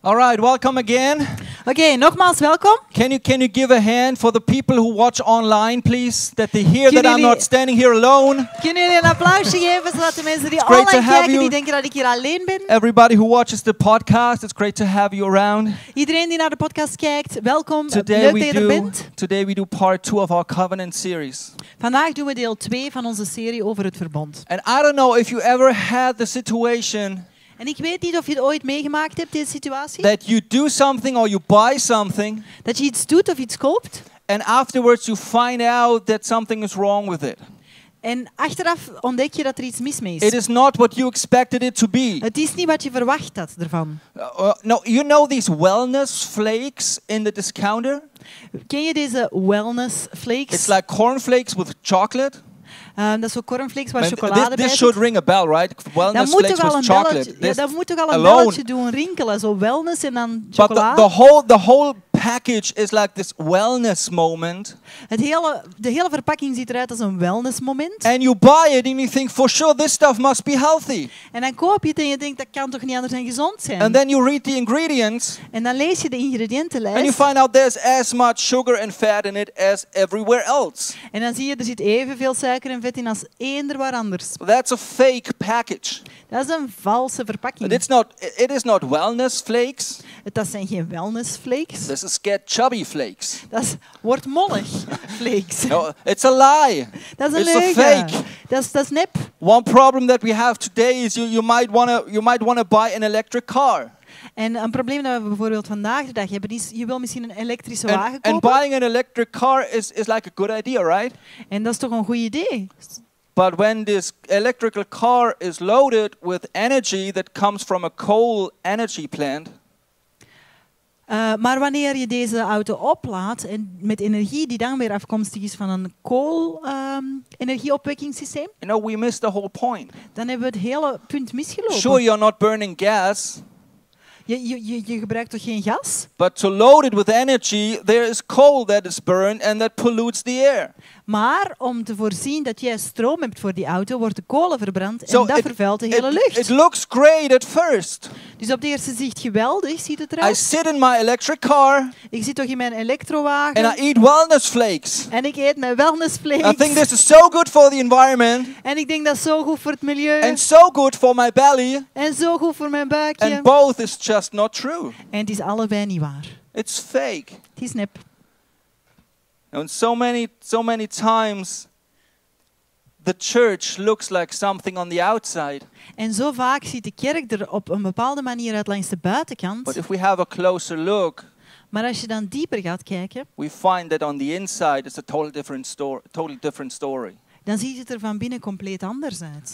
All right, welcome again. Oké, nogmaals welkom. Can you give a hand for the people who watch online, please? That they hear that Kunnen I'm jullie- not standing here alone. Kunnen jullie een applausje geven zodat de mensen die great to online have kijken, you. die denken dat ik hier alleen ben? Everybody who watches the podcast, it's great to have you around. Iedereen die naar de podcast kijkt, welkom. Today Leuk dat je er we bent. do part 2 of our covenant series. Vandaag doen we deel 2 van onze serie over het verbond. And I don't know if you ever had the situation En ik weet niet of je het ooit meegemaakt hebt, deze situatie. that you do something or you buy something Dat je iets doet of iets koopt. and afterwards you find out that something is wrong with it. En achteraf ontdek je dat er iets mis mee It is. is not what you expected it to be. Het is niet wat je verwacht had ervan. No, you know these wellness flakes in the discounter? Ken je deze wellness flakes? It's like cornflakes with chocolate. Dat is zo cornflakes waar Man, chocolade bij this should zit. ring a bell, right? Dan Wellness moet flakes toch wel with een chocolate. belletje, ja, This dan moet toch wel een alone. belletje doen rinkelen. Zo wellness en dan But chocolade. the whole package is like this wellness moment. De hele verpakking ziet eruit als een wellnessmoment. And you buy it and you think, for sure, this stuff must be healthy. En dan koop je het en je denkt, dat kan toch niet anders dan gezond zijn. And then you read the ingredients En dan lees je de and you ingrediëntenlijst. find out there's as much sugar and fat in it as everywhere else. En dan zie je, er zit evenveel suiker en vet in als eender waar anders. That's a fake package. Dat is een valse verpakking. It is not wellness flakes. Dat zijn geen wellnessflakes. This is get chubby flakes. Dat is wordt mollig flakes. No, it's a lie. Dat is een It's a leugen. fake. Dat is nep. One problem that we have today is you might want to buy an electric car. En een probleem dat we bijvoorbeeld vandaag de dag hebben is, je wil misschien een elektrische wagen And kopen. buying an electric car is like a good idea, right? En dat is toch een goed idee. But when this electrical car is loaded with energy that comes from a coal energy plant, Maar wanneer je deze auto oplaadt en met energie die dan weer afkomstig is van een kool-energieopwekkingssysteem, we miss the whole point. dan hebben we het hele punt misgelopen. Sure, you're not burning gas, Je gebruikt toch geen gas? but to load it with energy, there is coal that is burned and that pollutes the air. Maar om te voorzien dat jij stroom hebt voor die auto, wordt de kolen verbrand So en dat vervuilt de hele lucht. It looks great at first. Dus op de eerste zicht geweldig ziet het I eruit. sit in my electric car Ik zit toch in mijn elektrowagen and I eat wellness flakes. en ik eet mijn wellnessflakes. I think this is so good for the environment En ik denk dat is zo goed voor het milieu and so good for my belly, en zo goed voor mijn buikje. and both is just not true. En het is allebei niet waar. It's fake. Het is nep. And so many times the church looks like something on the outside, En zo vaak ziet de kerk er op een bepaalde manier uit langs de buitenkant. but if we have a closer look, Maar als je dan dieper gaat kijken, we find that on the inside it's a total different story. dan ziet het er van binnen compleet anders uit.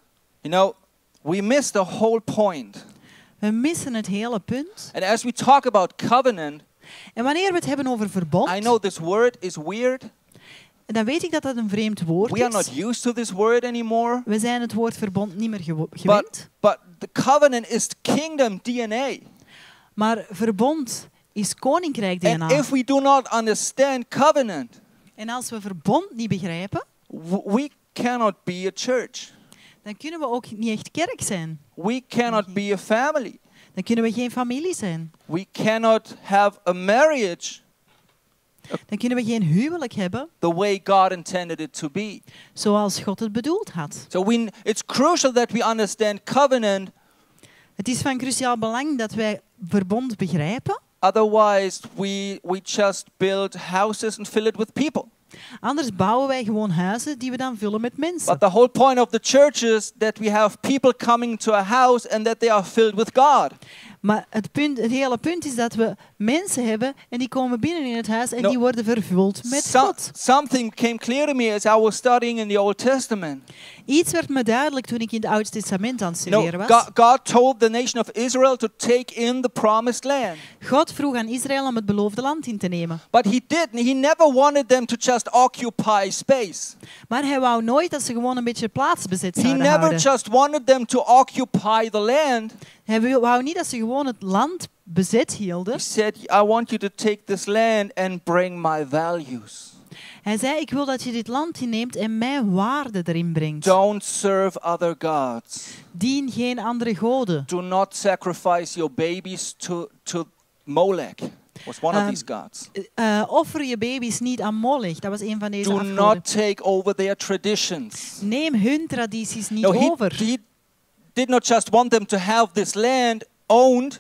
We miss the whole point. We missen het hele punt. And as we talk about covenant, En wanneer we het hebben over verbond, I know this word is weird. dan weet ik dat dat een vreemd woord We are not is. used to this word anymore. We zijn het woord verbond niet meer gewend. But the covenant is kingdom DNA. Maar verbond is koninkrijk And DNA. if we do not understand covenant, En als we verbond niet begrijpen, we cannot be a church. dan kunnen we ook niet echt kerk zijn. We cannot be a family. Dan kunnen we geen familie zijn. We cannot have a marriage Dan kunnen we geen huwelijk hebben the way God intended it to be. zoals God het bedoeld had. So it's crucial that we understand covenant. Het is van cruciaal belang dat wij verbond begrijpen. Otherwise, we just build houses and fill it with people. Anders bouwen wij gewoon huizen die we dan vullen met mensen. But the whole point of the church is that we have people coming to a house and that they are filled with God. Maar het hele punt is dat we mensen hebben en die komen binnen in het huis en No. die worden vervuld met God. Something came clear to me as I was studying in the Old Testament. Iets werd me duidelijk toen ik in het Oude Testament aan het studeren was. God told the nation of Israel to take in the promised land. God vroeg aan Israël om het beloofde land in te nemen. But he never wanted them to just occupy space. Maar hij wou nooit dat ze gewoon een beetje plaats bezet He zouden never houden. just wanted them to occupy the land. Hij wou niet dat ze gewoon het land bezet hielden. He said, I want you to take this land and bring my values. Hij zei, ik wil dat je dit land inneemt en mijn waarde erin brengt. Don't serve other gods. Dien geen andere goden. Do not sacrifice your babies to Molech. Was one of these gods. Offer je baby's niet aan Molech. Dat was een van deze Do afgoden. not take over their traditions. Neem hun tradities niet No, over. he did not just want them to have this land owned.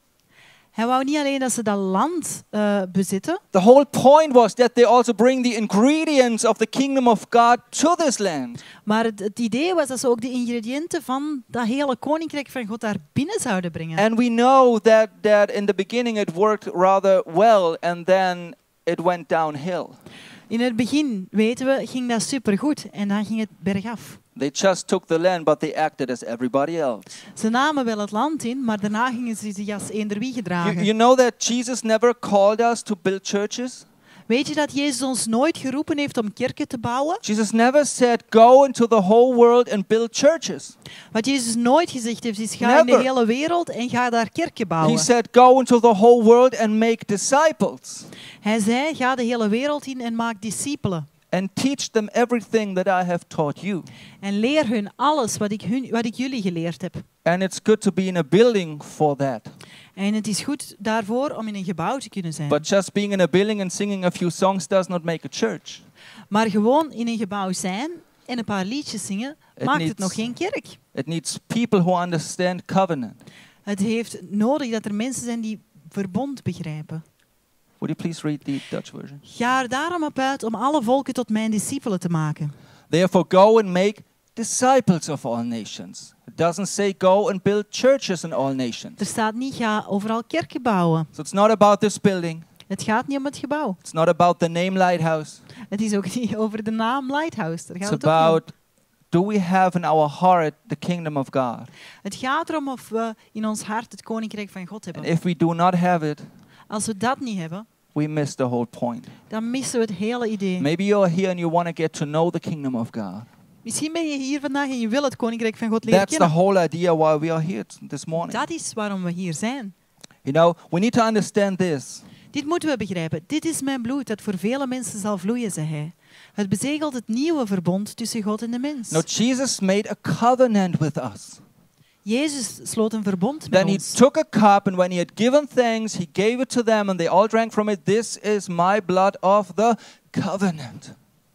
Hij wou niet alleen dat ze dat land bezitten. The whole point was that they also bring the ingredients of the kingdom of God to this land. Maar het idee was dat ze ook de ingrediënten van dat hele koninkrijk van God daar binnen zouden brengen. And we know that in the beginning it worked rather well and then it went downhill. In het begin, weten we, ging dat supergoed en dan ging het bergaf. They just took the land, but they acted as everybody else. Ze namen wel het land in, maar daarna gingen ze zich als eender wie gedragen. You know that Jesus never called us to build churches? Weet je dat Jezus ons nooit geroepen heeft om kerken te bouwen? Jesus never said, go into the whole world and build churches. Wat Jezus nooit gezegd heeft is, ga in de Never. hele wereld en ga daar kerken He bouwen. said, go into the whole world and make disciples Hij zei, ga de hele wereld in en maak discipelen. and teach them everything that I have taught you. En leer hun alles wat ik jullie geleerd heb. And it's good to be in a building for that. En het is goed daarvoor om in een gebouw te kunnen zijn. But just being in a building and singing a few songs does not make a church. Maar gewoon in een gebouw zijn en een paar liedjes zingen, maakt het needs- nog geen kerk. It needs people who understand covenant. Het heeft nodig dat er mensen zijn die verbond begrijpen. Would you please read the Dutch version? Ga er daarom op uit om alle volken tot mijn discipelen te maken. Therefore go and make disciples of all nations. It doesn't say go and build churches in all nations. Er staat niet, ga overal kerken bouwen. So it's not about this building. Het gaat niet om het gebouw. It's not about the name Lighthouse. Het is ook niet over de naam Lighthouse. Daar It's gaat het ook niet om. about, do we have in our heart the kingdom of God? Het gaat erom of we in ons hart het koninkrijk van God hebben. And if we do not have it, Als we dat niet hebben, we miss the whole point. dan missen we het hele idee. Maybe you're here and you want to get to know the kingdom of God. Misschien ben je hier vandaag en je wil het koninkrijk van God leren That's the kennen. whole idea why we are here this morning. Dat is waarom we hier zijn. You know, we need to understand this. Dit moeten we begrijpen. Dit is mijn bloed dat voor vele mensen zal vloeien, zei hij. Het bezegelt het nieuwe verbond tussen God en de mens. Now, Jesus made a covenant with us. Jezus sloot een verbond met Then he ons. took a cup, and when he had given thanks, he gave it to them, and they all drank from it. This is my blood of the covenant.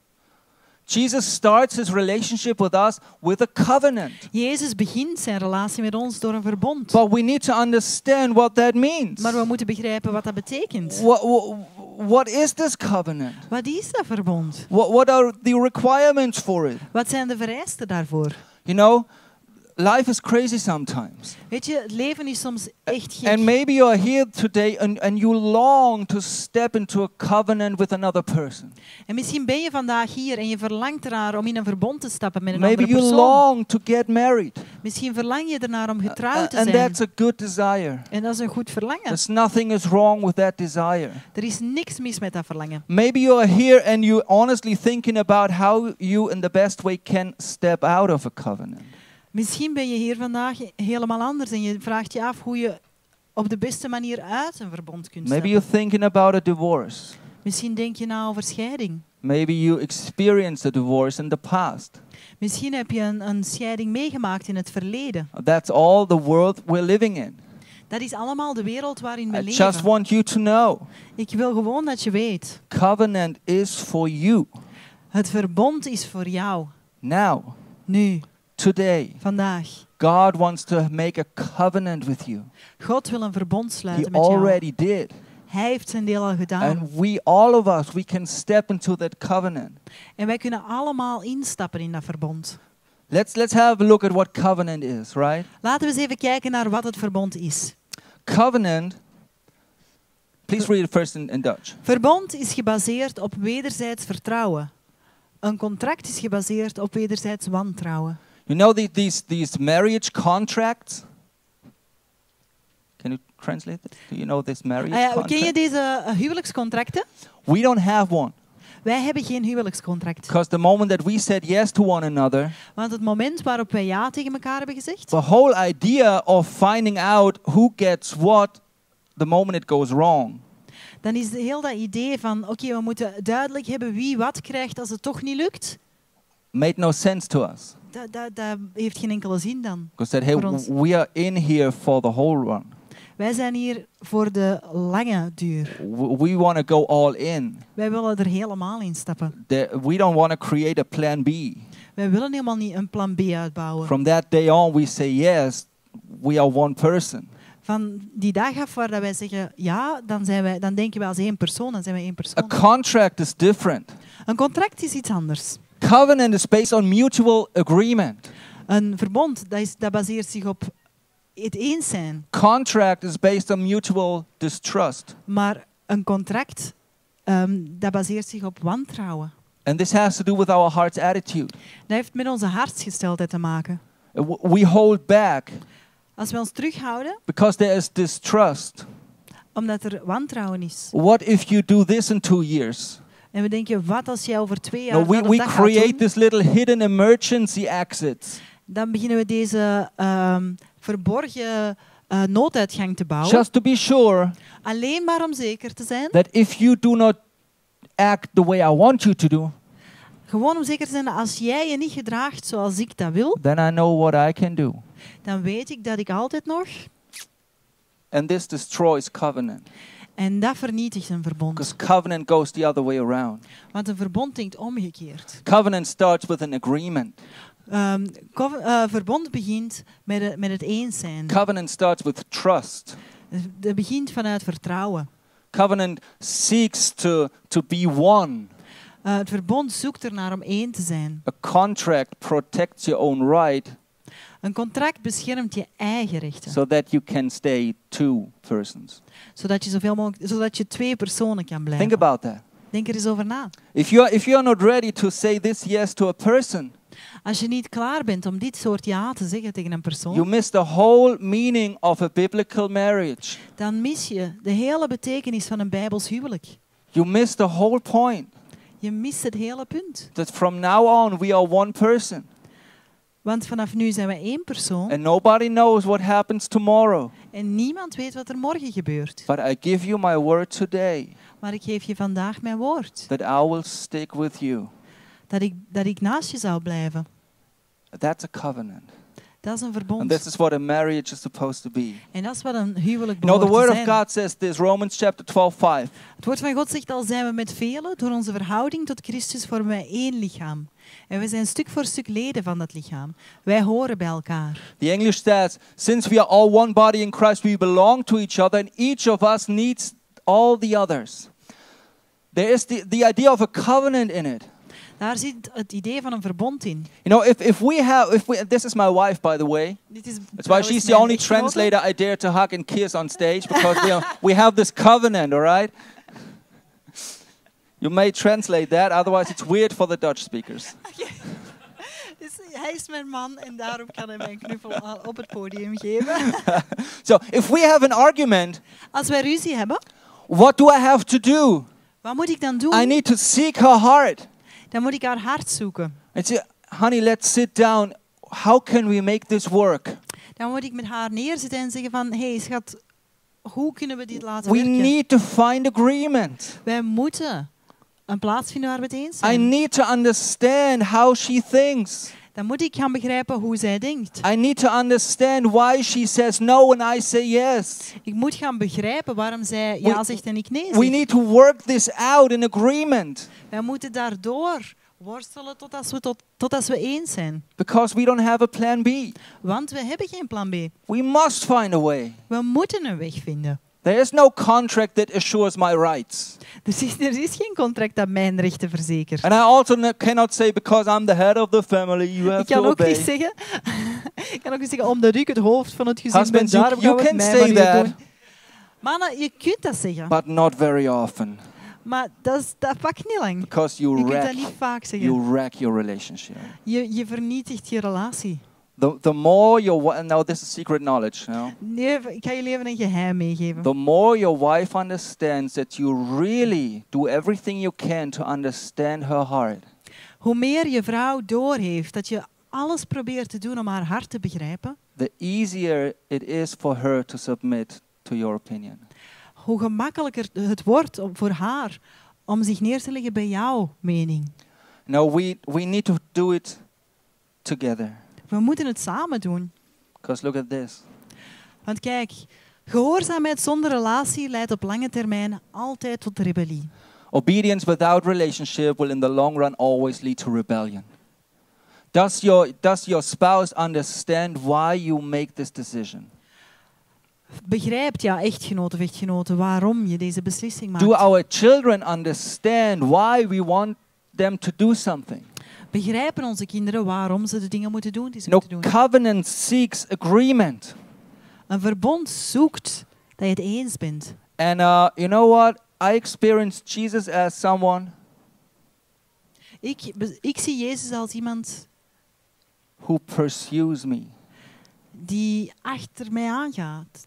Jesus starts his relationship with us with a covenant. Jezus begint zijn relatie met ons door een verbond. But we need to understand what that means. Maar we moeten begrijpen wat dat betekent. What is this covenant? Wat is dat verbond? What are the requirements for it? Wat zijn de vereisten daarvoor? You know, life is crazy sometimes. Weet je, het leven is soms echt gek. And maybe you are here today and you long to step into a covenant with another person. En misschien ben je vandaag hier en je verlangt ernaar om in een verbond te stappen met een Maybe andere you persoon. long to get married. Misschien verlang je ernaar om getrouwd te And zijn. that's a good desire. En dat is een goed verlangen. There's nothing is wrong with that desire. Er is niks mis met dat verlangen. Maybe you are here and you're honestly thinking about how you in the best way can step out of a covenant. Misschien ben je hier vandaag helemaal anders en je vraagt je af hoe je op de beste manier uit een verbond kunt Maybe stappen. you're thinking about a divorce. Misschien denk je na over scheiding. Maybe you experienced a divorce in the past. Misschien heb je een scheiding meegemaakt in het verleden. That's all the world we're living in. Dat is allemaal de wereld waarin we I leven. just want you to know, Ik wil gewoon dat je weet. covenant is for you. Het verbond is voor jou. Now, Nu, today, vandaag. God wants to make a covenant with you. God wil een verbond He sluiten met jou. already did. Hij heeft zijn deel al gedaan. And we, all of us, we can step into that covenant. En wij kunnen allemaal instappen in dat verbond. Let's have a look at what covenant is, right? Laten we eens even kijken naar wat het verbond is. Covenant, please read it first in Dutch. Verbond is gebaseerd op wederzijds vertrouwen. Een contract is gebaseerd op wederzijds wantrouwen. You know these marriage contracts? Can you translate it? Do you know this marriage Ken je contract? deze huwelijkscontracten? We don't have one. Wij hebben geen huwelijkscontract. Because the moment that we said yes to one another, Want het moment waarop wij ja tegen elkaar hebben gezegd, the whole idea of finding out who gets what the moment it goes wrong, dan is heel dat idee van oké, we moeten duidelijk hebben wie wat krijgt als het toch niet lukt. made no sense to us. Dat heeft geen enkele zin dan. Because said, hey, Voor ons. we are in here for the whole run. Wij zijn hier voor de lange duur. We want to go all in. Wij willen er helemaal in stappen. We don't want to create a plan B. Wij willen helemaal niet een plan B uitbouwen. From that day on, we say yes, we are one person. Van die dag af waar dat wij zeggen ja, dan denken wij als één persoon, dan zijn wij één A persoon. contract is different. Een contract is iets anders. Covenant is based on mutual agreement. Een verbond, dat baseert zich op het eens zijn. Contract is based on mutual distrust. Maar een contract, dat baseert zich op wantrouwen. And this has to do with our heart's attitude. Dat heeft met onze hartsgesteldheid te maken. We hold back Als we ons terughouden, because there is distrust. omdat er wantrouwen is. What if you do this in 2 years? En we denken, wat als jij over 2 jaar No, dat of we dat gaat create doen? this little hidden emergency exits. Dan beginnen we deze verborgen nooduitgang te bouwen. Just to be sure Alleen maar om zeker te zijn. that if you do not act the way I want you to do, Gewoon om zeker te zijn dat als jij je niet gedraagt zoals ik dat wil, then I know what I can do. dan weet ik dat ik altijd nog... And this destroys covenant. En dat vernietigt een verbond. Because covenant goes the other way around. Want een verbond denkt omgekeerd. Covenant starts with an agreement. Verbond begint met het eens zijn. Covenant starts with trust. Het begint vanuit vertrouwen. Covenant seeks to be one. Het verbond zoekt ernaar om één te zijn. A contract protects your own right Een contract beschermt je eigen rechten. so that you can stay 2 persons. Zodat je 2 personen kan blijven. Think about that. Denk er eens over na. If you are not ready to say this yes to a person, Als je niet klaar bent om dit soort ja te zeggen tegen een you persoon, miss the whole meaning of a biblical marriage. dan mis je de hele betekenis van een Bijbels huwelijk. You miss the whole point Je mist het hele punt. that from now on we are one person Want vanaf nu zijn we één persoon and nobody knows what happens tomorrow. en niemand weet wat er morgen gebeurt. But I give you my word today Maar ik geef je vandaag mijn woord. that I will stick with you. Dat ik naast je zal blijven. That's a covenant. Dat is een And verbond. this is what a marriage is supposed to be. En dat is wat een huwelijk You know, the behoort word te of zijn. God says this, Romans chapter 12:5. Het woord van God zegt al, zijn we met velen, door onze verhouding tot Christus vormen wij één lichaam. En we zijn stuk voor stuk leden van dat lichaam. Wij horen bij elkaar. The English says, since we are all one body in Christ, we belong to each other and each of us needs all the others. There is the idea of a covenant in it. Daar zit het idee van een verbond in. You know, if we this is my wife, by the way. Dit is That's why she's the only translator I dare to hug and kiss on stage, because we have this covenant, all right? You may translate that, otherwise it's weird for the Dutch speakers. Dus hij is mijn man en daarom kan hij mij een knuffel op het podium geven. So, if we have an argument, Als wij ruzie hebben, what do I have to do? wat moet ik dan doen? I need to seek her heart. Dan moet ik haar hart zoeken. And say, honey, let's sit down. How can we make this work? Dan moet ik met haar neerzitten en zeggen van, hey schat, hoe kunnen we dit laten We werken? need to find agreement. Wij moeten een plaats vinden waar we het eens I zijn. need to understand how she thinks. Dan moet ik gaan begrijpen hoe zij denkt. I need to understand why she says no and I say yes. Ik moet gaan begrijpen waarom zij ja zegt en ik nee We zeg. need to work this out in agreement Wij moeten daardoor worstelen totdat we eens zijn. because we don't have a plan B. Want we hebben geen plan B. We must find a way. We moeten een weg vinden. There is no contract that assures my rights. Er is geen contract dat mijn rechten verzekert. And I also cannot say because I'm the head of the family, you have Ik kan to ook niet obey. zeggen, ik kan ook niet zeggen, omdat ik het hoofd van het gezin ben, Husbands, daarom you gaan we can het say mijn manier that. doen. Mannen, je kunt dat zeggen, But not very often maar dat pakt niet lang. because Je you kunt dat wreck, niet vaak zeggen. you wreck your relationship. Je vernietigt je relatie. The more your now this is secret knowledge. Nee, ik ga jullie even een geheim meegeven. The more your wife understands that you really do everything you can to understand her heart, Hoe meer je vrouw doorheeft dat je alles probeert te doen om haar hart te begrijpen, the easier it is for her to submit to your opinion. hoe gemakkelijker het wordt voor haar om zich neer te leggen bij jouw mening. No, we need to do it together. We moeten het samen doen. Because look at this. Want kijk, gehoorzaamheid zonder relatie leidt op lange termijn altijd tot rebellie. Obedience without relationship will in the long run always lead to rebellion. Does your spouse understand why you make this decision? Begrijpt jouw echtgenoot of echtgenote waarom je deze beslissing maakt? Do our children understand why we want them to do something? Begrijpen onze kinderen waarom ze de dingen moeten doen die ze No, moeten doen? covenant seeks agreement. Een verbond zoekt dat je het eens bent. And you know what? I experienced Jesus as someone Ik zie Jezus als iemand who pursues me. die achter mij aangaat.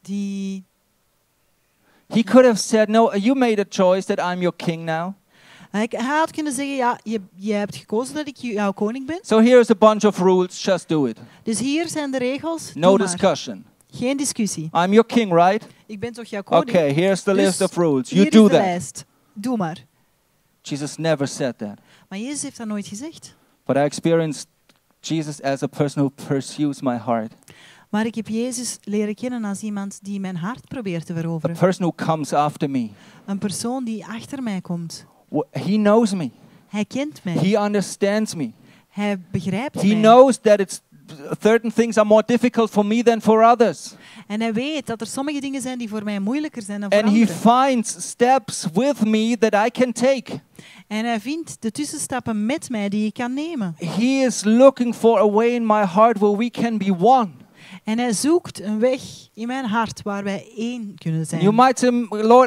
He could have said, no, you made a choice that I'm your king now. Hij had kunnen zeggen, ja, je hebt gekozen dat ik jouw koning ben. So here's a bunch of rules, just do it. Dus hier zijn de regels. No Doe maar. discussion. Geen discussie. I'm your king, right? Ik ben toch jouw koning? Okay, here's the Dus list of rules. You hier do is de that. lijst. Doe maar. Jesus never said that. Maar Jezus heeft dat nooit gezegd. But I experienced Jesus as a person who pursues my heart. Maar ik heb Jezus leren kennen als iemand die mijn hart probeert te A veroveren. person who comes after me. Een persoon die achter mij komt. He knows me. Hij kent mij. He understands me. Hij begrijpt He mij. knows that certain things are more difficult for me than for others. En hij weet dat er sommige dingen zijn die voor mij moeilijker zijn dan voor And he anderen. finds steps with me that I can take. En hij vindt de tussenstappen met mij die ik kan nemen. He is looking for a way in my heart where we can be one. En hij zoekt een weg in mijn hart waar wij één kunnen zijn. You might say, Lord,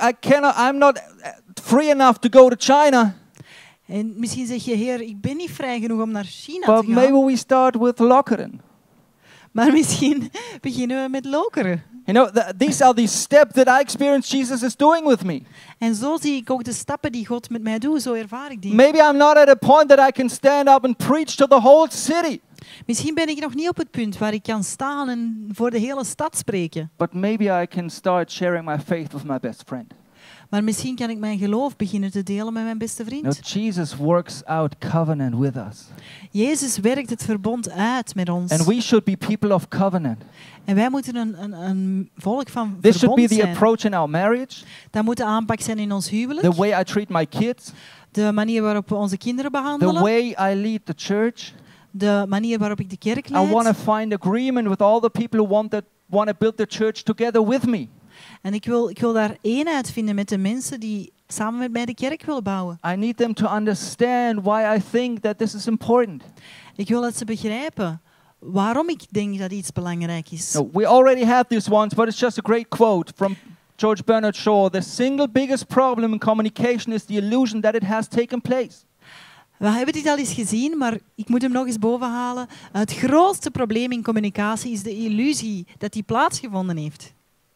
I'm not free enough to go to China. En misschien zeg je, Heer, ik ben niet vrij genoeg om naar China But te gaan. maybe we start with Lokeren. Maar misschien beginnen we met Lokeren. You know, these are the steps that I experience Jesus is doing with me. En zo zie ik ook de stappen die God met mij doet. Zo ervaar ik die. Maybe I'm not at a point that I can stand up and preach to the whole city. Misschien ben ik nog niet op het punt waar ik kan staan en voor de hele stad spreken. But maybe I can start sharing my faith with my best friend. Maar misschien kan ik mijn geloof beginnen te delen met mijn beste vriend. No, Jesus works out covenant with us. Jezus werkt het verbond uit met ons. And we should be people of covenant. En wij moeten een volk van This should be verbond the zijn. approach in our marriage, Dat moet de aanpak zijn in ons huwelijk. the way I treat my kids, De manier waarop we onze kinderen the behandelen. way I lead the church. De manier waarop ik de kerk I want to leid. find agreement with all the people who want to build the church together with me. En ik wil daar eenheid vinden met de mensen die samen met mij de kerk willen bouwen. I need them to understand why I think that this is important. Ik wil dat ze begrijpen waarom ik denk dat iets belangrijk is. No, we already have this once, but it's just a great quote from George Bernard Shaw. The single biggest problem in communication is the illusion that it has taken place. We hebben dit al eens gezien, maar ik moet hem nog eens bovenhalen. Het grootste probleem in communicatie is de illusie dat die plaatsgevonden heeft.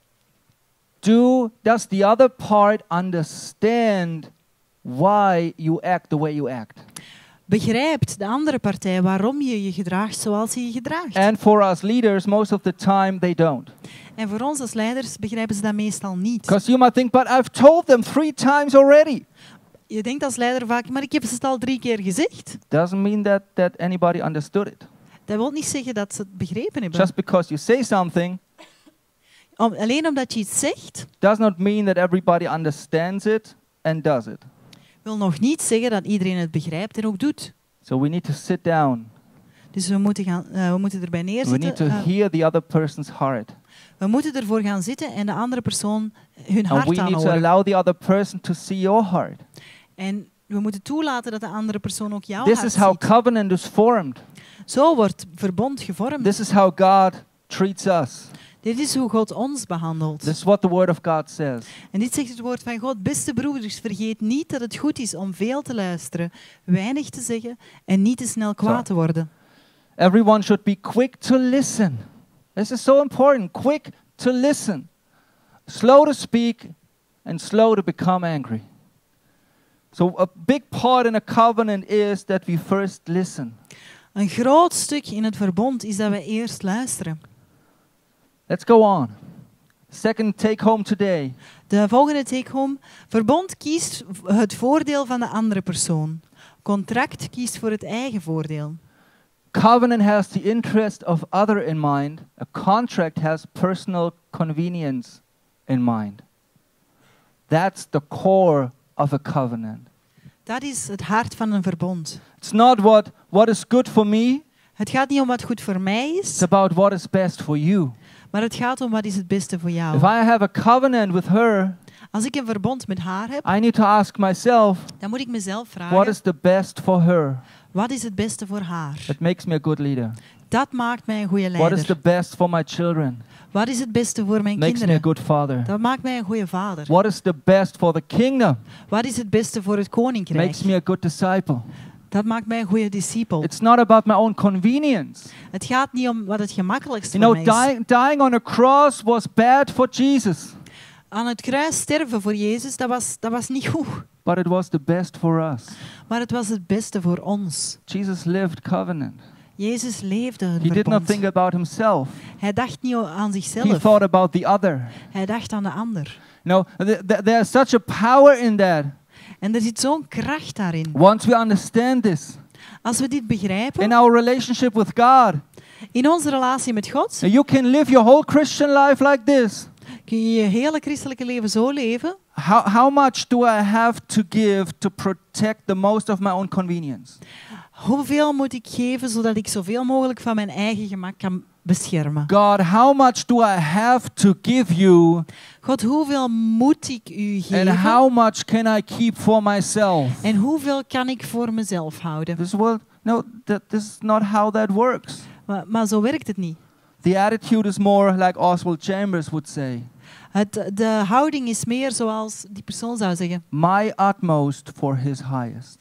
Does the other part understand why you act the way you act? Begrijpt de andere partij waarom je je gedraagt zoals je je gedraagt? And for us leaders, most of the time they don't. En voor ons als leiders begrijpen ze dat meestal niet. Because you might think, but I've told them 3 times already. Je denkt als leider vaak, maar ik heb het al 3 keer gezegd. Doesn't mean that anybody understood it. Dat wil niet zeggen dat ze het begrepen hebben. Just because you say something Alleen omdat je iets zegt, does not mean that everybody understands it and does it. wil nog niet zeggen dat iedereen het begrijpt en ook doet. So we need to sit down. Dus we moeten erbij We need to neerzitten. hear the other person's heart. We moeten ervoor gaan zitten en de andere persoon hun And hart we need to aanhoren. allow the other person to see your heart. En we moeten toelaten dat de andere persoon ook jouw This hart is how ziet. covenant is formed. Zo wordt verbond gevormd. This is how God treats us. Dit is hoe God ons behandelt. This is what the Word of God says. En dit zegt het woord van God. Beste broeders, vergeet niet dat het goed is om veel te luisteren, weinig te zeggen en niet te snel kwaad te worden. Everyone should be quick to listen. This is so important. Quick to listen. Slow to speak and slow to become angry. So a big part in a covenant is that we first listen. Een groot stuk in het verbond is dat we eerst luisteren. Let's go on. Second take home today. De volgende take-home. Verbond kiest het voordeel van de andere persoon. Contract kiest voor het eigen voordeel. Covenant has the interest of other in mind. A contract has personal convenience in mind. That's the core of a covenant. Dat is het hart van een verbond. It's not what is good for me. Het gaat niet om wat goed voor mij It's is, about what is best for you. maar het gaat om wat is het beste voor If jou. I have a covenant with her, Als ik een verbond met haar heb, I need to ask myself, dan moet ik mezelf what vragen, is the best for her? wat is het beste voor haar? That makes me a good leader. Dat maakt mij een goede What is the leider. best for my children? Wat is het beste voor mijn Makes me a kinderen? good father. Dat maakt mij een goede vader. What is the best for the kingdom? Wat is het beste voor het koninkrijk? Makes me a good disciple. Dat maakt mij een goede discipel. It's not about my own convenience. Het gaat niet om wat het gemakkelijkste You voor know, mij is. dying on a cross was bad for Jesus, Aan het kruis sterven voor Jezus, dat was niet goed. but it was the best for us. Maar het was het beste voor ons. Jesus lived covenant. Jezus leefde een He did not verbond. think about himself. Hij dacht niet aan He zichzelf. thought about the other. Hij dacht aan de ander. You know, there's such a power in that. En er zit zo'n kracht daarin. Once we understand this, Als we dit begrijpen, in our relationship with God, in onze relatie met God, you can live your whole Christian life like this. kun je je hele christelijke leven zo leven. How much do I have to give to protect the most of my own convenience? Hoeveel moet ik geven zodat ik zoveel mogelijk van mijn eigen gemak kan beschermen? God, how much do I have to give you? God, hoeveel moet ik u And geven? how much can I keep for myself? En hoeveel kan ik voor mezelf houden? This is not how that works. Maar zo werkt het niet. The attitude is more like Oswald Chambers would say. De houding is meer zoals die persoon zou zeggen. My utmost for his highest.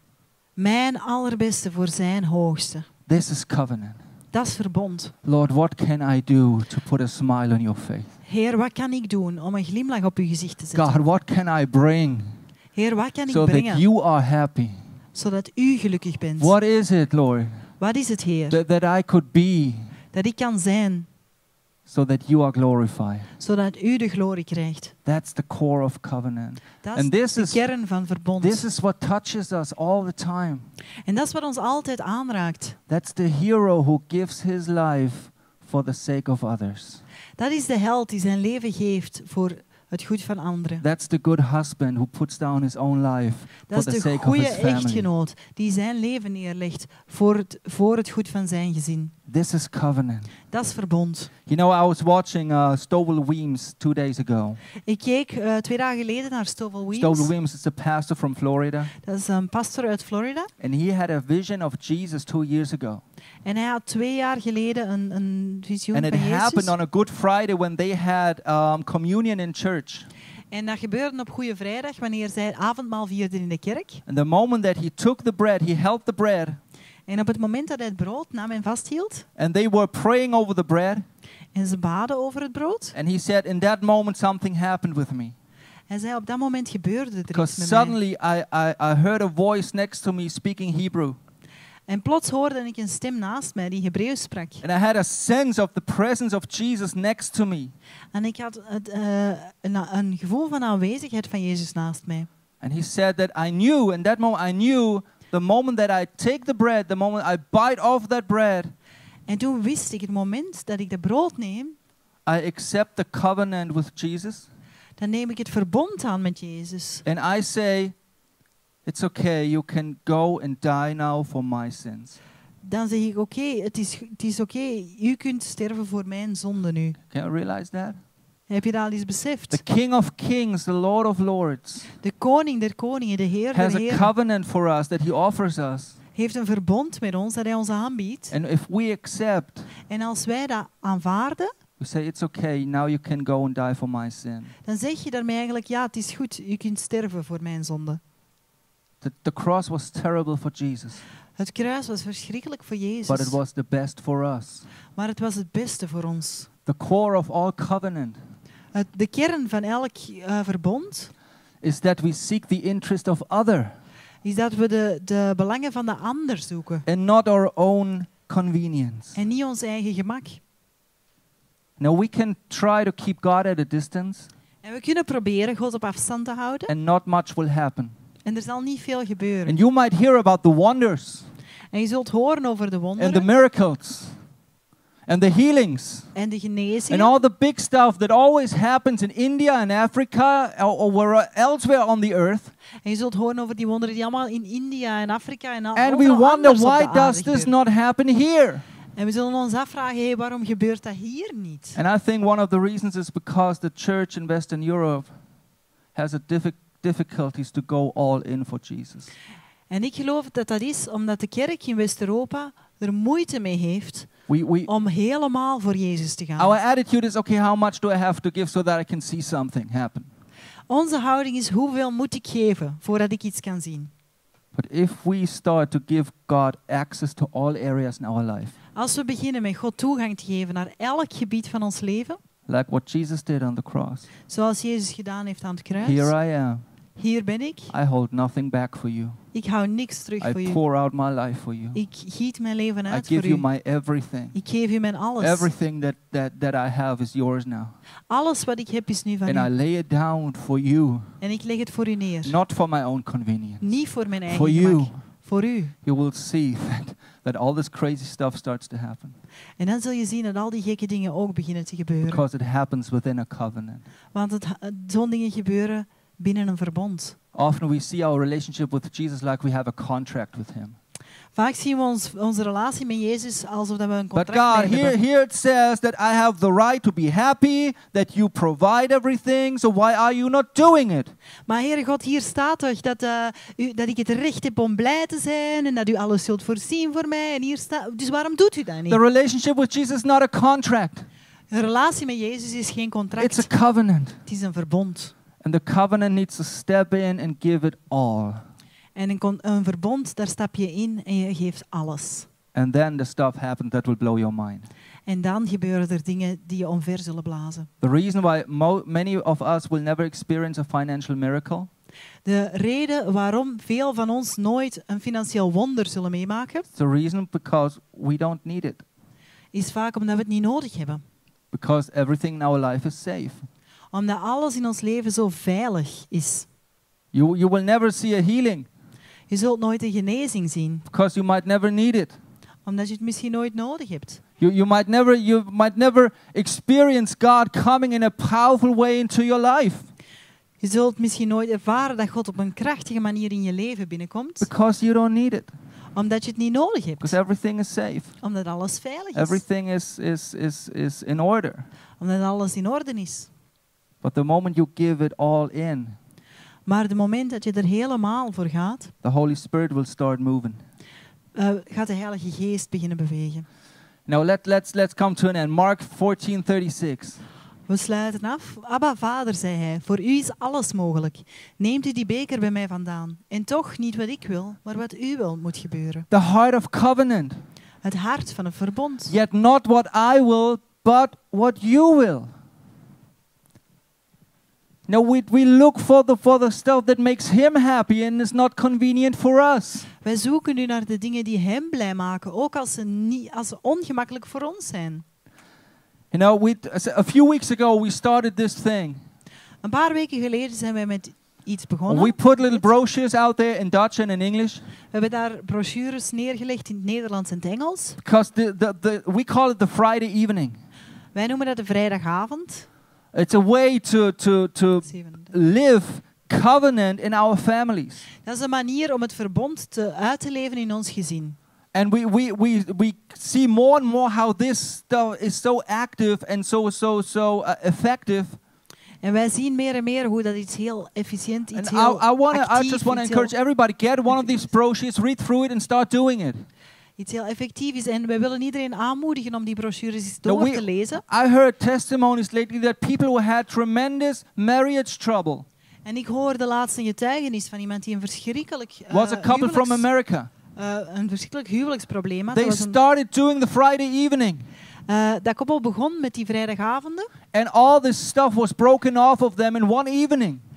Mijn allerbeste voor zijn hoogste. This is covenant. Dat is verbond. Lord, what can I do to put a smile on your face? Heer, wat kan ik doen om een glimlach op uw gezicht te zetten? God, what can I bring Heer, wat kan ik so that brengen you are happy? zodat u gelukkig bent? What is it, Lord, Wat is het, Heer? that I could be Dat ik kan zijn, so that you are glorified? zodat u de glorie krijgt. That's the core of covenant. Dat And is this de is kern van verbond. This is what touches us all the time. En dat is wat ons altijd aanraakt. That's the hero who gives his life for the sake of others. Dat is de held die zijn leven geeft voor het goed van anderen. That's the good husband who puts down his own life Dat for is the de sake of goede his family. echtgenoot die zijn leven neerlegt voor het goed van zijn gezin. This is covenant. Dat is verbond. You know, I was watching Stovall Weems 2 days ago. Ik keek 2 dagen geleden naar Stovall Stovall Weems. Weems is a pastor from Florida, Dat is een pastor uit Florida. and he had a vision of Jesus 2 years ago. En hij had 2 jaar geleden een visioen And it van happened Jezus. on a Good Friday when they had communion in church. En dat gebeurde op Goede Vrijdag, wanneer zij avondmaal vierden in de kerk. And the moment that he took the bread, he held the bread, En op het moment dat hij het brood nam en vasthield, and they were praying over the bread. en ze baden over het brood, And he said, in that moment, something happened with me. hij zei, op dat moment gebeurde er iets Because met mij. suddenly I heard a voice next to me speaking Hebrew. En plots hoorde ik een stem naast mij die Hebreeuws sprak. And I had a sense of the presence of Jesus next to me. En ik had een gevoel van aanwezigheid van Jezus naast mij. And he said that I knew, in that moment I knew, the moment that I take the bread, the moment I bite off that bread, En toen wist ik, het moment dat ik de brood neem, I accept the covenant with Jesus. dan neem ik het verbond aan met Jezus. And I say, it's okay, you can go and die now for my sins. Dan zeg ik, oké, het is oké, u kunt sterven voor mijn zonde nu. Can you realize that? Heb je dat al eens beseft? The King of Kings, the Lord of Lords, De koning der koningen, de Heer der has a heren, covenant for us that he offers us. heeft een verbond met ons dat hij ons aanbiedt. And if we accept, En als wij dat aanvaarden, we say, it's okay, now you can go and die for my sin. dan zeg je daarmee eigenlijk, ja, het is goed, u kunt sterven voor mijn zonde. The cross was terrible for Jesus, Het kruis was verschrikkelijk voor but it Jezus, was the best for us. maar het was het beste voor ons. The core of all covenant De kern van elk verbond is that we seek the interest of other is dat we de belangen van de ander zoeken and not our own convenience. en niet ons eigen gemak. Now we can try to keep God at a distance En we kunnen proberen God op afstand te houden. and not much will happen. En er zal niet veel gebeuren. And you might hear about the wonders En je zult horen over de and the wonderen miracles and the healings en de and genezingen. all the big stuff that always happens in India and Africa or where elsewhere on the earth. En je zult horen over die wonderen die allemaal in India en Afrika en And we overal wonder, anders op why de aarde does this gebeuren. not happen here? En we zullen ons afvragen, hey, waarom gebeurt dat hier niet? And I think one of the reasons is because the church in Western Europe has difficulties to go all in for Jesus. En ik geloof dat dat is omdat de kerk in West-Europa er moeite mee heeft om helemaal voor Jezus te gaan. Our attitude is, okay, how much do I have to give so that I can see something happen? Onze houding is, hoeveel moet ik geven voordat ik iets kan zien? But if we start to give God access to all areas in our life, Als we beginnen met God toegang te geven naar elk gebied van ons leven, like what Jesus did on the cross, zoals Jezus gedaan heeft aan het kruis. here I am. Hier ben ik. I hold nothing back for you. Ik hou niks terug voor I u. pour out my life for you. Ik giet mijn leven I uit give voor you u. my everything. Ik geef u mijn alles. Everything that I have is yours now. Alles wat ik heb is nu van And I u. lay it down for you, En ik leg het voor u neer. not for my own convenience. Niet voor mijn eigen For you. gemak. Voor u. You will see that all this crazy stuff starts to happen En dan zul je zien dat al die gekke dingen ook beginnen te gebeuren. because it happens within a covenant. Want zo'n dingen gebeuren binnen een verbond. Often we see our relationship with Jesus like we have a contract with him. Vaak zien we onze relatie met Jezus alsof dat we een But contract God, mee hebben. here it says that I have the right to be happy, that you provide everything, so why are you not doing it? Maar Heere God, hier staat toch dat ik het recht heb om blij te zijn en dat u alles zult voorzien voor mij. En hier staat, dus waarom doet u dat niet? The relationship with Jesus is not a contract. Een relatie met Jezus is geen contract. It's a covenant. Het is een verbond. And the covenant needs to step in and give it all. En een verbond, daar stap je in en je geeft alles. And then the stuff happens that will blow your mind. En dan gebeuren er dingen die je omver zullen blazen. The reason why many of us will never experience a financial miracle De reden waarom veel van ons nooit een financieel wonder zullen meemaken, is the reason because we don't need it. is vaak omdat we het niet nodig hebben. Because everything in our life is safe. Omdat alles in ons leven zo veilig is. You will never see a healing Je zult nooit een genezing zien, because you might never need it. omdat je het misschien nooit nodig hebt. You might never experience God coming in a powerful way into your life Je zult misschien nooit ervaren dat God op een krachtige manier in je leven binnenkomt, because you don't need it. omdat je het niet nodig hebt. Because everything is safe. Omdat alles veilig is. Everything is in order. Omdat alles in orde is. But the moment you give it all in, Maar het moment dat je er helemaal voor gaat, the Holy Spirit will start moving. gaat de Heilige Geest beginnen bewegen. Now let's come to an end. Mark 14:36. We sluiten af. Abba, Vader, zei hij, voor u is alles mogelijk. Neemt u die beker bij mij vandaan. En toch niet wat ik wil, maar wat u wil moet gebeuren. The heart of covenant. Het hart van een verbond. Yet not what I will, but what you will. Now we look for the stuff that makes him happy and is not convenient for us. Wij zoeken nu naar de dingen die hem blij maken, ook als ze ongemakkelijk voor ons zijn. You know, a few weeks ago we started this thing. Een paar weken geleden zijn wij met iets begonnen. We put little brochures out there in Dutch and in English. We hebben daar brochures neergelegd in het Nederlands en het Engels. Because we call it the Friday evening. Wij noemen dat de vrijdagavond. It's a way to live covenant in our families. Dat is een manier om het verbond uit te leven in ons gezin. And we see more and more how this stuff is so active and so effective. En wij zien meer en meer hoe dat iets heel efficiënt, iets And heel I just want to encourage everybody, get one of these brochures, read through it and start doing it. iets heel effectief is. En wij willen iedereen aanmoedigen om die brochures eens door te lezen. I heard testimonies lately that people who had tremendous marriage trouble. En ik hoorde laatst een getuigenis van iemand die een verschrikkelijk Was a couple from America. Een verschrikkelijk huwelijksprobleem had. They started doing the Friday evening. Dat koppel begon met die vrijdagavonden. And all this stuff was broken off of them in one evening.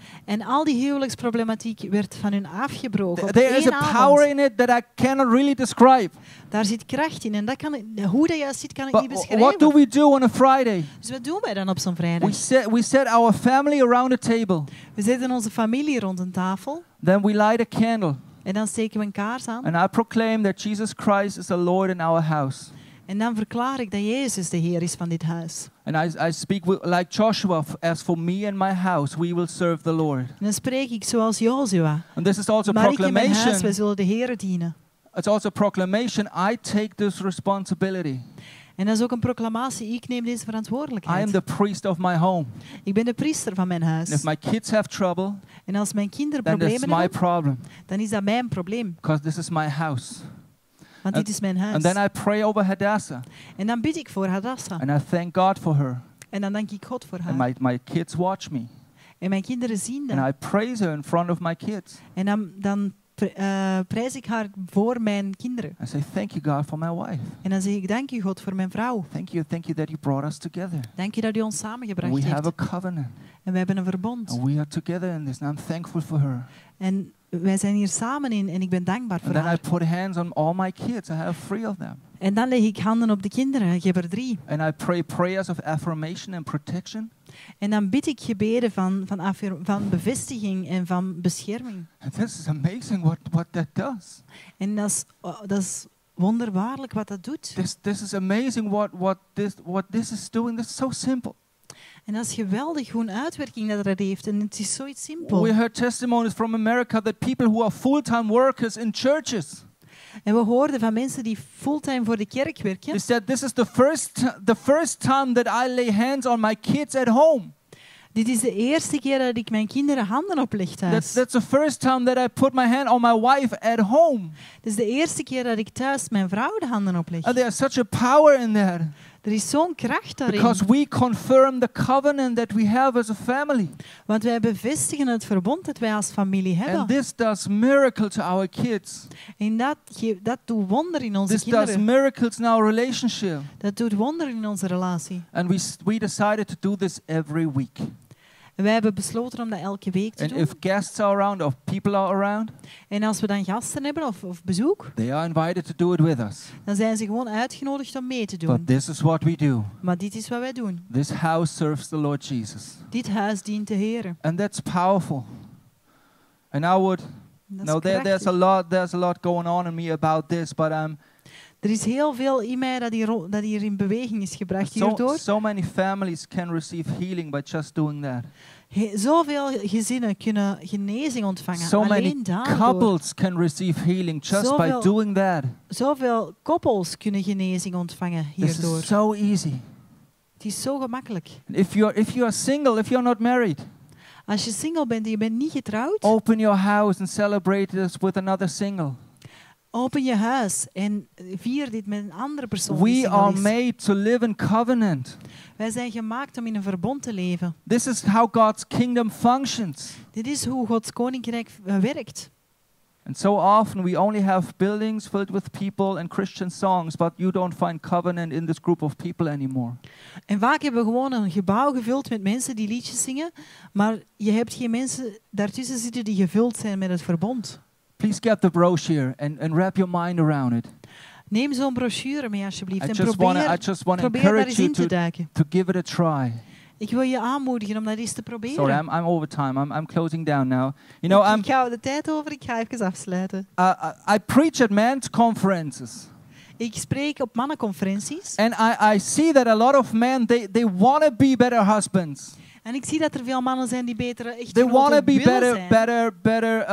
En al die huwelijksproblematiek werd van hun afgebroken. Op There is één a avond. power in it that I cannot really describe. Daar zit kracht in en dat hoe dat juist zit, kan ik niet But beschrijven. what do we do on a Friday? Dus wat doen wij dan op zo'n vrijdag? We set our family around a table. We zetten onze familie rond een tafel Then we light a candle. en dan steken we een kaars aan. And I proclaim that Jesus Christ is the Lord in our house. En dan verklaar ik dat Jezus de Heer is van dit huis. And I speak like Joshua, as for me and my house, we will serve the Lord. En dan spreek ik zoals Jozua. And this is also Maar ik in mijn huis, wij proclamation. zullen de Heer dienen. It's also proclamation. I take this responsibility. En dat is ook een proclamatie. Ik neem deze I am verantwoordelijkheid. the priest of my home. Ik ben de priester van mijn And if huis. my kids have trouble, En als mijn kinderen then that's problemen my hebben, problem, dan is dat mijn probleem. because this is my house. Want dit is mijn And huis. then I pray over Hadassah, En dan bid ik voor Hadassah. and I thank God for her. En dan dank ik God voor And haar. my kids watch me, En mijn kinderen zien and dat. I praise her in front of my kids. En dan prijs ik haar voor mijn kinderen. I say, thank you, God, for my wife. En dan zeg ik, dank u God voor mijn vrouw. Thank you that you brought us together. Dank u dat u ons And samengebracht we have heeft. a covenant, En we hebben een verbond. and we are together in this, and I'm thankful for her. En wij zijn hier samen in en ik ben dankbaar voor And then I haar. put hands on all my kids. I have 3 of them. En dan leg ik handen op de kinderen. Ik heb er 3. And I pray prayers of affirmation and protection. En dan bid ik gebeden van bevestiging en van bescherming. And this is amazing what that does. En dat is wonderbaarlijk wat dat doet. This is amazing what this is doing. This is so simple. En dat is geweldig hoe een uitwerking dat er heeft. En het is zoiets simpel. We heard testimonies from America that people who are full-time workers in churches, En we hoorden van mensen die fulltime voor de kerk werken. they said this is the first time that I lay hands on my kids at home. Dit is de eerste keer dat ik mijn kinderen handen opleg thuis. That's the first time that I put my hand on my wife at home. Het is de eerste keer dat ik thuis mijn vrouw de handen opleg. And there's such a power in that. Er is zo'n kracht daarin. Because we confirm the covenant that we have as a family. Want wij bevestigen het verbond dat wij als familie And hebben. this does miracle to our kids. En dat doet wonder in onze This does kinderen. miracles in our relationship. Dat doet wonder in onze relatie. And we decided to do this every week. En wij hebben besloten om dat elke week te And doen. if guests are around or people are around, En als we dan gasten hebben of bezoek, they are invited to do it with us. dan zijn ze gewoon uitgenodigd om mee te doen. But this is what we do. Maar dit is wat wij doen. This house serves the Lord Jesus. Dit huis dient de Heer. And that's powerful. And I would Dat now is there's a lot going on in me about this, but Er is heel veel in mij dat hier in beweging is gebracht hierdoor. so many families can receive healing by just doing that. Zoveel gezinnen kunnen genezing ontvangen. So many Alleen daardoor. couples can receive healing just by Zoveel- doing that. Zoveel koppels kunnen genezing ontvangen This hierdoor. is so easy. Het is zo gemakkelijk. If you are single, if you're not married, Als je single bent en je bent niet getrouwd, open your house and celebrate this with another single. open je huis en vier dit met een andere persoon die We single are is. made to live in covenant. Wij zijn gemaakt om in een verbond te leven. This is how God's kingdom functions. Dit is hoe Gods koninkrijk werkt. And so often we only have buildings filled with people and Christian songs, but you don't find covenant in this group of people anymore. En vaak hebben we gewoon een gebouw gevuld met mensen die liedjes zingen, maar je hebt geen mensen daartussen zitten die gevuld zijn met het verbond. Please get the brochure and wrap your mind around it. Neem zo'n brochure mee alsjeblieft I en just want to probeer daar encourage eens you in te duiken. to give it a try. Ik wil je aanmoedigen om dat eens te proberen. Sorry, I'm over time. I'm closing down now. You know, Ik hou de tijd over, ik ga even afsluiten. I preach at men's conferences. Ik spreek op mannenconferenties And I see that a lot of men, they want to be better husbands. en ik zie dat er veel mannen zijn die betere They echtgenoten want to be willen zijn. better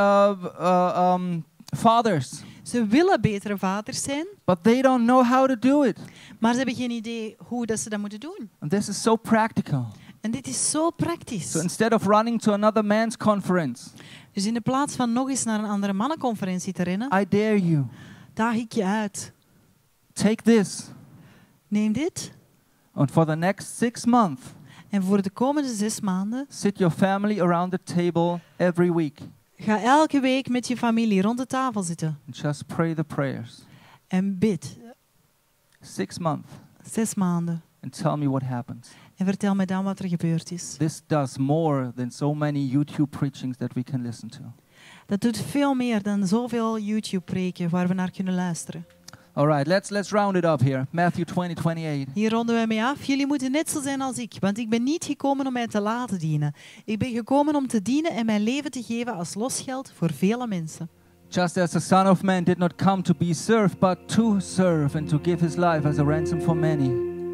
fathers. Ze willen betere vaders zijn, But they don't know how to do it. maar ze hebben geen idee hoe dat ze dat moeten doen. And this is so practical. En dit is zo praktisch. So instead of running to another man's conference, Dus in de plaats van nog eens naar een andere mannenconferentie te rennen, I dare you. daag ik je uit. Take this. Neem dit And for the next 6 months, en voor de komende 6 maanden sit your family around the table every week. ga elke week met je familie rond de tafel zitten And just pray the prayers. en bid. 6 months. 6 maanden. And tell me what happens. En vertel mij dan wat er gebeurd is. This does more than so many YouTube preachings that we can listen to. Dat doet veel meer dan zoveel YouTube-preken waar we naar kunnen luisteren. All right, let's round it up here. Matthew 20:28. Hier ronden wij mee af. Jullie moeten net zo zijn als ik, want ik ben niet gekomen om mij te laten dienen. Ik ben gekomen om te dienen en mijn leven te geven als losgeld voor vele mensen. Just as the Son of Man did not come to be served, but to serve and to give his life as a ransom for many.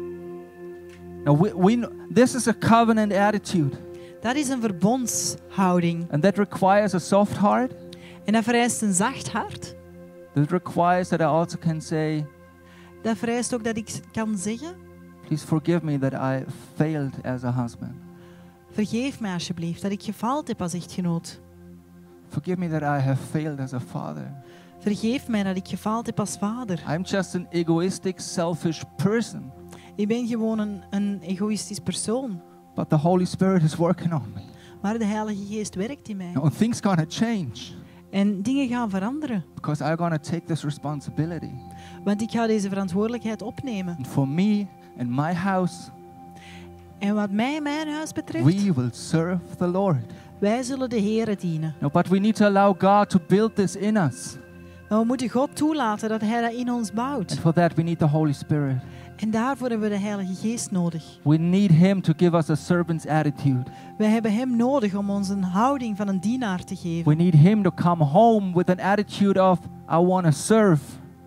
Now this is a covenant attitude. Dat is een verbondshouding. And that requires a soft heart. En dat vereist een zacht hart. That requires that I also can say, Dat vereist ook dat ik kan zeggen, please forgive me that I failed as a husband. vergeef mij alsjeblieft dat ik gefaald heb als echtgenoot. Forgive me that I have failed as a father. Vergeef mij dat ik gefaald heb als vader. I'm just an egoistic, selfish person. Ik ben gewoon een egoïstisch persoon. But the Holy Spirit is working on me. Maar de Heilige Geest werkt in mij. And things gonna change. En dingen gaan veranderen. Because I'm gonna take this responsibility. Want ik ga deze verantwoordelijkheid opnemen. And for me and my house, En wat mij en mijn huis betreft, we will serve the Lord. wij zullen de Heere dienen. No, but we need to allow God to build this in us. Maar we moeten God toelaten dat Hij dat in ons And bouwt. for that we need the Holy Spirit. En daarvoor hebben we de Heilige Geest nodig. We need Him to give us a servant's attitude. Wij hebben Hem nodig om ons een houding van een dienaar te geven. We need Him to come home with an attitude of, I want to serve.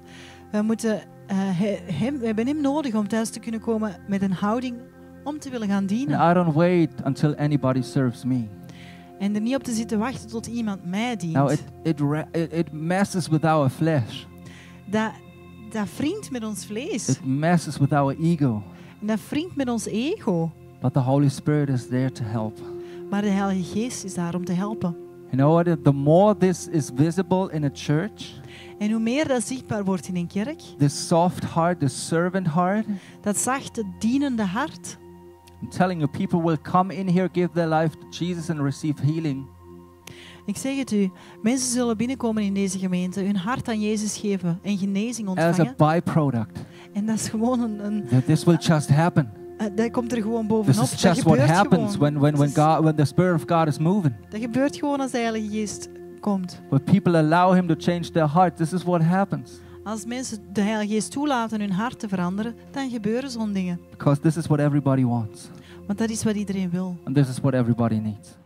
We hebben Hem nodig om thuis te kunnen komen met een houding om te willen gaan dienen. And I don't wait until anybody serves me. En er niet op te zitten wachten tot iemand mij dient. Now it messes with our flesh. Dat wringt met ons vlees. It messes with our ego. En dat wringt met ons ego. But the Holy Spirit is there to help. Maar de Heilige Geest is daar om te helpen. You know what? The more this is visible in a church, En hoe meer dat zichtbaar wordt in een kerk, this soft heart, this servant heart, dat zachte, dienende hart. I'm telling you, people will come in here, give their life to Jesus and receive healing. Ik zeg het u, mensen zullen binnenkomen in deze gemeente, hun hart aan Jezus geven en genezing As a ontvangen. byproduct. En dat is gewoon This will just happen. dat komt er gewoon This bovenop. is Dat just what gebeurt happens gewoon. when the Spirit of God is moving. Dat gebeurt gewoon als de Heilige Geest komt. When people allow Him to change their heart, this is what happens. Als mensen de Heilige Geest toelaten hun hart te veranderen, dan gebeuren zo'n dingen. Because this is what everybody wants. Want dat is wat iedereen wil. And this is what everybody needs.